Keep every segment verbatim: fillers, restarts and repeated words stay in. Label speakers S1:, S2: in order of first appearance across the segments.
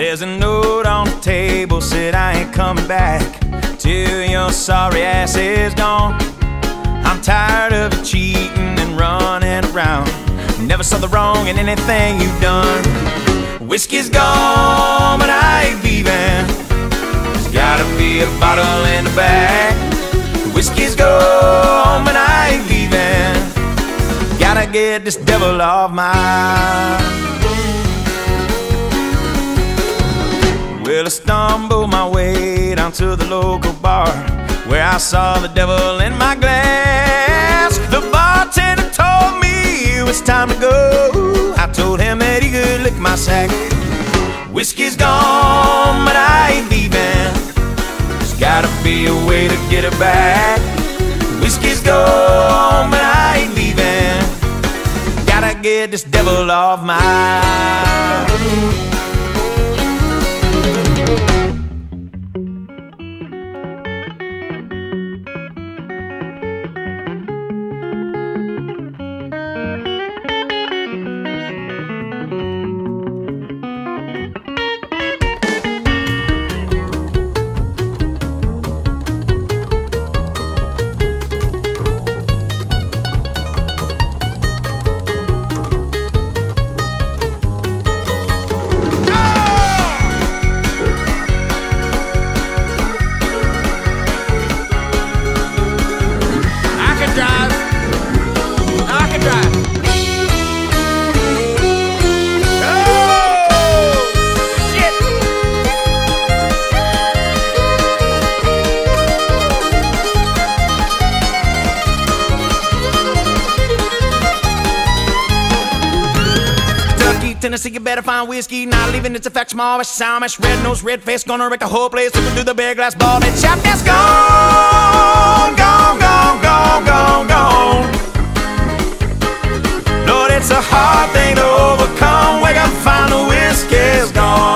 S1: There's a note on the table, said I ain't coming back till your sorry ass is gone. I'm tired of you cheating and running around. Never saw the wrong in anything you've done. Whiskey's gone, but I ain't leaving. There's gotta be a bottle in the back. Whiskey's gone, but I ain't leaving. Gotta get this devil off my. Well, I stumbled my way down to the local bar, where I saw the devil in my glass. The bartender told me it was time to go. I told him that he could lick my sack. Whiskey's gone, but I ain't leaving. There's gotta be a way to get it back. Whiskey's gone, but I ain't leaving. Gotta get this devil off my. Tennessee, you better find whiskey. Not leaving its effects, smallish, soundish, red nose, red face, gonna wreck the whole place. Looking through the big glass ball, that chap that's gone, gone, gone, gone, gone, gone. Lord, it's a hard thing to overcome. Wake up, find the whiskey's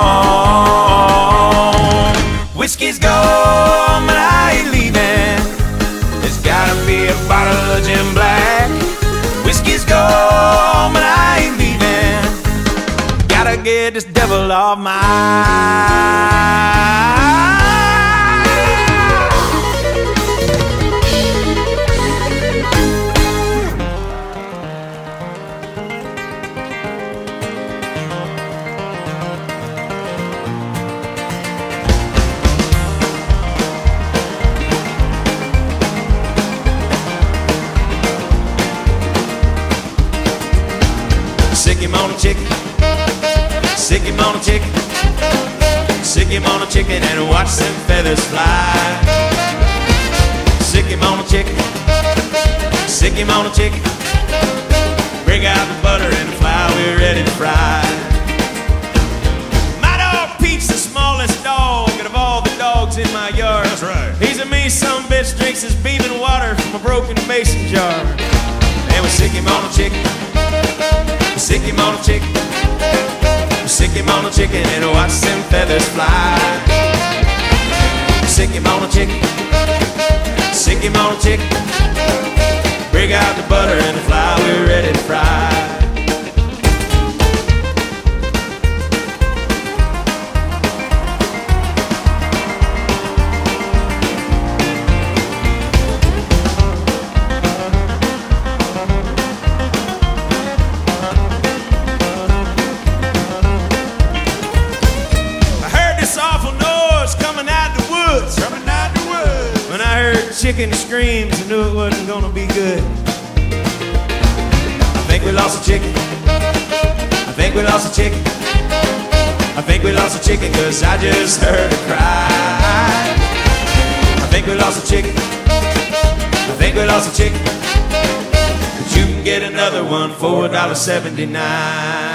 S1: gone. Whiskey's gone, but I ain't leaving. There's gotta be a bottle of Jim Black. Whiskey's gone, but I ain't leaving. Gotta get this devil off my. Sick him on a chicken. Sick him on a chicken, sick him on a chicken and watch them feathers fly. Sick him on a chicken, sick him on a chicken. Bring out the butter and the flour, we're ready to fry. My dog Pete's the smallest dog out of all the dogs in my yard. That's right. He's a mean son of a bitch, drinks his beef and water from a broken mason jar. And we sick him on a chicken, sick him on a chicken. Sick him on a chicken and watch them feathers fly. Sick him on a chicken, sick him on a chicken. Bring out the butter and the flour, we're ready to fry. Chicken screams, I knew it wasn't gonna be good. I think we lost a chicken. I think we lost a chicken. I think we lost a chicken cause I just heard her cry. I think we lost a chicken. I think we lost a chicken. But you can get another one for a dollar seventy-nine.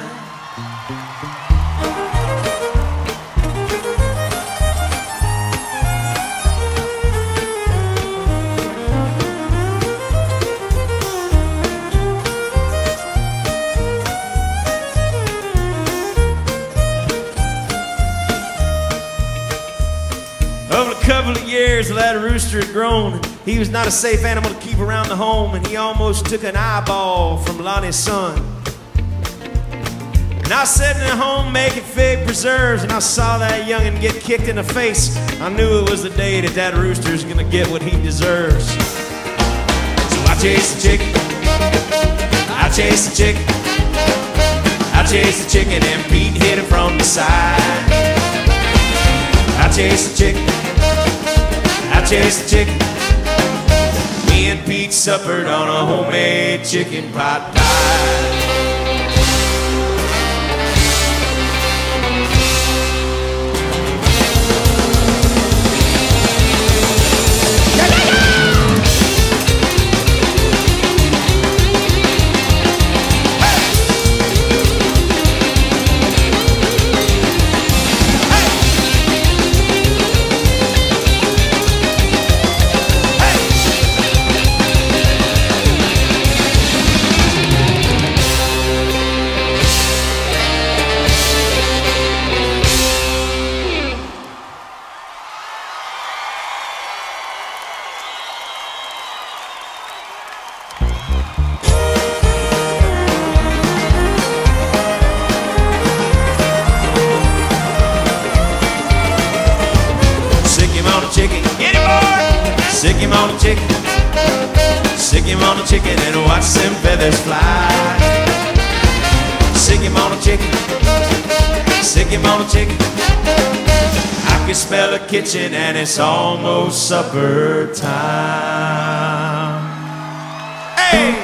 S1: Couple of years, that rooster had grown. He was not a safe animal to keep around the home, and he almost took an eyeball from Lonnie's son.
S2: And I was sitting at home making fig preserves, and I saw that youngin' get kicked in the face. I knew it was the day that that rooster's gonna get what he deserves. So I chased the chicken, I chased the chicken, I chased the chicken, and Pete hit it from the side. I chased the chicken, I chased the chicken. Me and Pete suppered on a homemade chicken pot pie. Sick him on the chicken, sick him on the chicken, and watch them feathers fly. Sick him on the chicken, sick him on the chicken. I can smell the kitchen and it's almost supper time. Hey!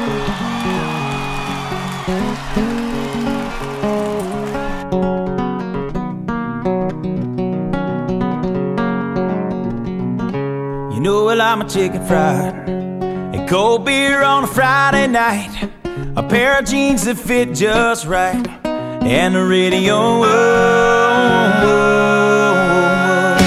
S2: You know I like my chicken fried, and cold beer on a Friday night, a pair of jeans that fit just right, and the radio. Oh, oh, oh.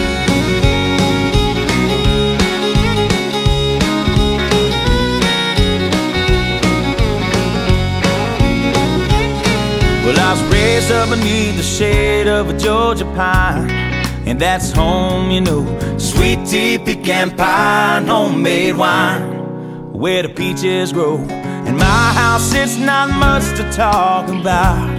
S2: Well, I was raised up beneath the shade of a Georgia pine, and that's home, you know. Sweet tea, pecan pie, and homemade wine, where the peaches grow. In my house, it's not much to talk about,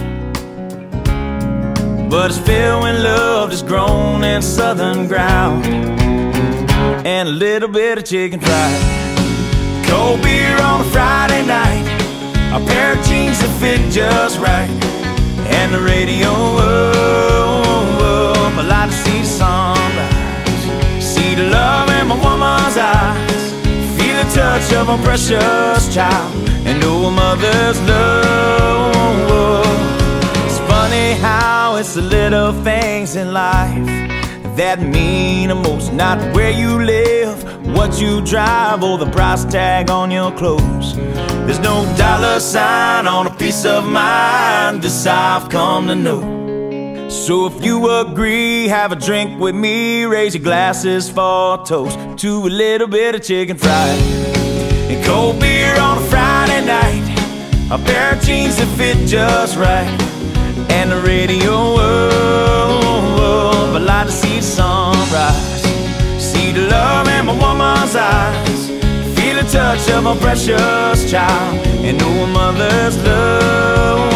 S2: but it's filled when love is grown in southern ground, and a little bit of chicken fried. Cold beer on a Friday night, a pair of jeans that fit just right, and the radio. Oh, oh, oh, I like to see the sunrise, see the love in my woman's eyes, feel the touch of a precious child, and know a mother's love. It's funny how it's the little things in life that mean the most. Not where you live, what you drive, or the price tag on your clothes. There's no dollar sign on a piece of mind, this I've come to know. So if you agree, have a drink with me, raise your glasses for a toast to a little bit of chicken fried, and cold beer on a Friday night, a pair of jeans that fit just right, and the radio. Oh, oh, I like to see the sunrise, see the love in my woman's eyes, feel the touch of a precious child, and know a mother's love.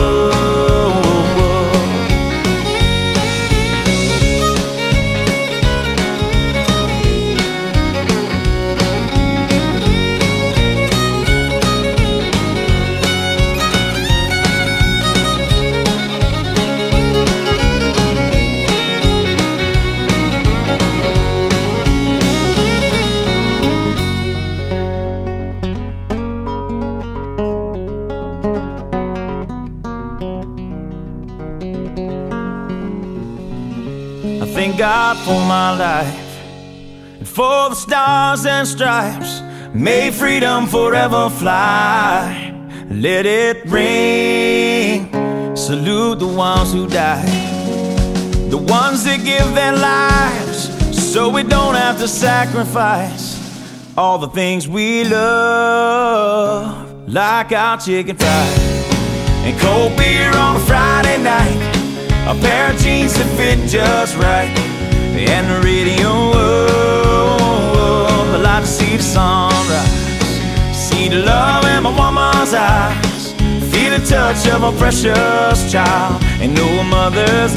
S2: Thank God for my life, and for the stars and stripes. May freedom forever fly. Let it ring. Salute the ones who died, the ones that give their lives so we don't have to sacrifice all the things we love, like our chicken fried, and cold beer on a Friday night, a pair of jeans that fit just right, and the radio. Oh, oh, I like to see the sunrise, see the love in my woman's eyes, feel the touch of a precious child. And no mother's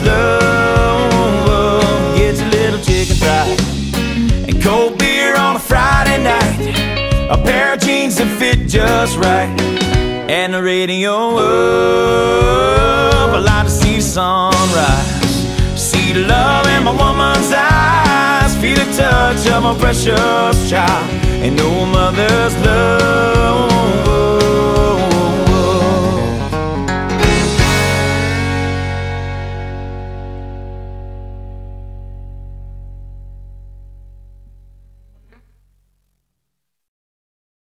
S2: love gets a little chicken fried. And cold beer on a Friday night, a pair of jeans that fit just right, and the radio up, I like to see the sunrise, see the love in my woman's eyes, feel the touch of a precious child, and no mother's love